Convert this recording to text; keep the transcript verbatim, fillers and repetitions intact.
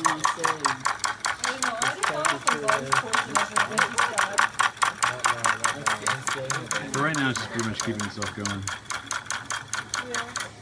For right now, it's just pretty much keeping itself going. Yeah.